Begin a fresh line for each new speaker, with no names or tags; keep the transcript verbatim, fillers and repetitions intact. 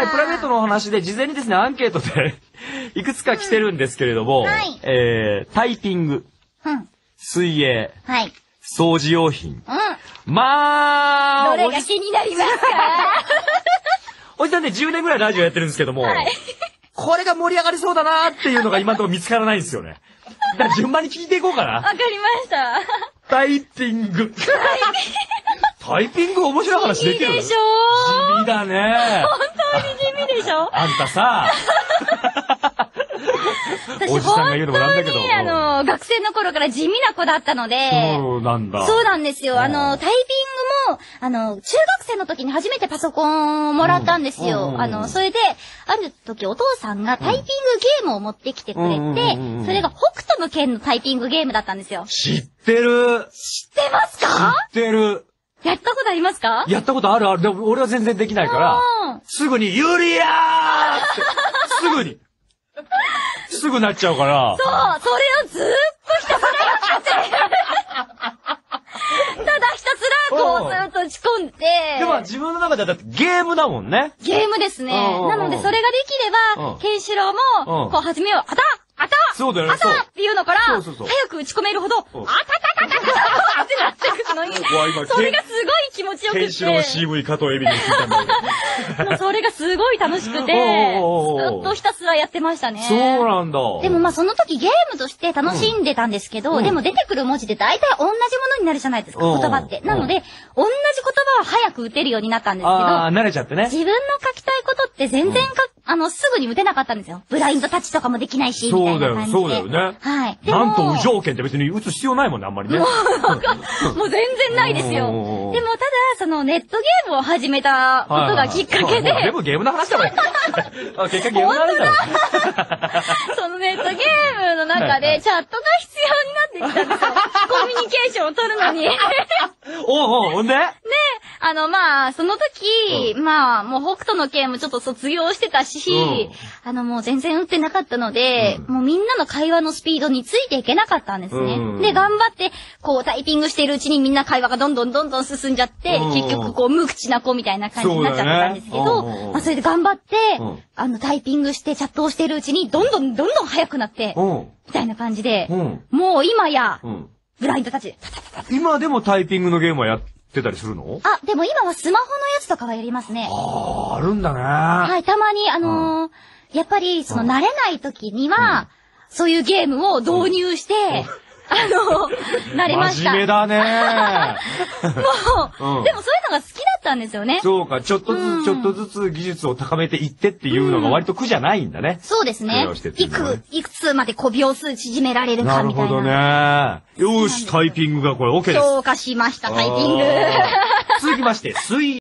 はい、プライベートのお話で、事前にですね、アンケートで、いくつか来てるんですけれども、
はい、
えー、タイピング、
うん、
水泳、
はい、
掃除用品。
うん、
まあ、
どれが気になりますか？
おじさんね、じゅうねんぐらいラジオやってるんですけども、はい、これが盛り上がりそうだなーっていうのが今のところ見つからないんですよね。だから順番に聞いていこうかな。
わかりました。
タイピング。タイピング面白い話できる？
地味でしょ？
地味だね。
本当に地味でしょ？
あんたさ、おじさんが言うのもなんだけど。
私本当に、あの、学生の頃から地味な子だったので。
そうなんだ。
そうなんですよ。あの、タイピングも、あの、中学生の時に初めてパソコンをもらったんですよ。あの、それで、ある時お父さんがタイピングゲームを持ってきてくれて、それが北斗の拳のタイピングゲームだったんですよ。
知ってる。
知ってますか？
知ってる。
やったことありますか？
やったことあるある。でも俺は全然できないから、すぐにユリアーって、すぐに。すぐなっちゃうから。
そう、それをずーっとひたすらやってて。ただひたすらこうずーっと打ち込んで。
でも自分の中ではだってゲームだもんね。
ゲームですね。なのでそれができれば、ケンシロウも、こう始めよう。あたあた
そうだよね。
あたっていうのから、
そうそうそう。
早く打ち込めるほど、あたたたたたたってなってくるのに、それがすごい気持ちよくて。
ケンシロウ シーブイ 加藤エビに聞いたんだ
けど。もうそれがすごい楽しくて、ずっとひたすらやってましたね。
そうなんだ。
でもまあその時ゲームとして楽しんでたんですけど、でも出てくる文字で大体同じものになるじゃないですか、言葉って。なので、同じ言葉は早く打てるようになったんですけど、
ああ、慣れちゃってね。
自分の書きたいことって全然か、あの、すぐに打てなかったんですよ。ブラインドタッチとかもできないし、みたいな感じで。
そうだよ、そうだよね。
はい。
なんと無条件って別に打つ必要ないもんね、あんまりね。
もう、もう全然ないですよ。でもただ、そのネットゲームを始めたことがきっかけで。
全部ゲームの話だもん。結果ゲームの話だもん。
そのネットゲームの中でチャットが必要になってきたんですよ。コミュニケーションを取るのに。
おうおう、ほんで？
ね、あの、まあ、その時、うん、まあ、もう北斗の拳もちょっと卒業してたし、うん、あの、もう全然打ってなかったので、うん、もうみんなの会話のスピードについていけなかったんですね。うん、で、頑張って、こう、タイピングしているうちにみんな会話がどんどんどんどん進んじゃって、うん、結局、こう、無口な子みたいな感じになっちゃったんですけど、ね、まあ、それで頑張って、うん、あの、タイピングしてチャットをしているうちに、どんどんどんどん速くなって、うん、みたいな感じで、うん、もう今や、うん、ブラインドタッチで、
今でもタイピングのゲームはやってたりするの？
あ、でも今はスマホのやつとかはやりますね。
ああ、あるんだね。
はい、たまに、あのー、やっぱり、その、慣れない時には、そういうゲームを導入して、あの、慣れました。
真面目だね。
もう、でもそういうのが好きだったんですよね。
そうか、ちょっとずつ、ちょっとずつ技術を高めていってっていうのが割と苦じゃないんだね。
そうですね。いく、いくつまでこう秒数縮められるかみたいな。
なるほどね。よし、タイピングがこれ OK です。
評価しました、タイピング。
続きまして、水